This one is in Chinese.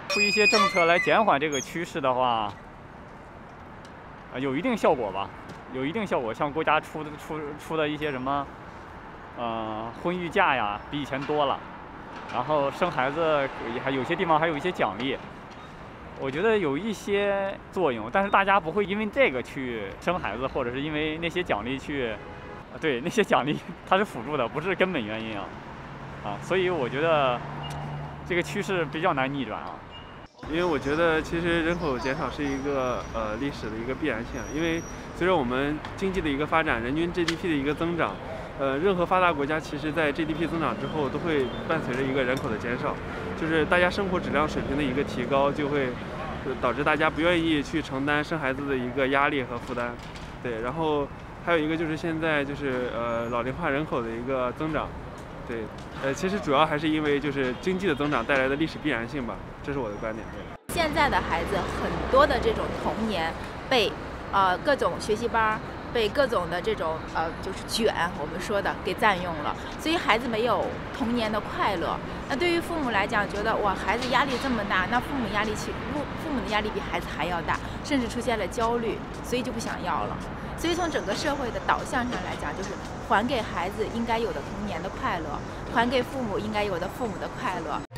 出一些政策来减缓这个趋势的话，有一定效果吧，有一定效果。像国家出的一些什么，婚育假呀，比以前多了，然后生孩子还有些地方还有一些奖励，我觉得有一些作用。但是大家不会因为这个去生孩子，或者是因为那些奖励去，对，那些奖励它是辅助的，不是根本原因所以我觉得这个趋势比较难逆转啊。 因为我觉得其实人口减少是一个历史的一个必然性，因为随着我们经济的一个发展，人均 GDP 的一个增长，任何发达国家其实在 GDP 增长之后都会伴随着一个人口的减少，就是大家生活质量水平的一个提高，就会导致大家不愿意去承担生孩子的一个压力和负担。对，然后还有一个就是现在就是老龄化人口的一个增长。对，其实主要还是因为就是经济的增长带来的历史必然性吧，这是我的观点。对， 现在的孩子很多的这种童年被各种学习班，被各种的这种就是卷，我们说的给占用了，所以孩子没有童年的快乐。那对于父母来讲，觉得哇，孩子压力这么大，那父母的压力比孩子还要大，甚至出现了焦虑，所以就不想要了。所以从整个社会的导向上来讲，就是还给孩子应该有的童年的快乐，还给父母应该有的父母的快乐。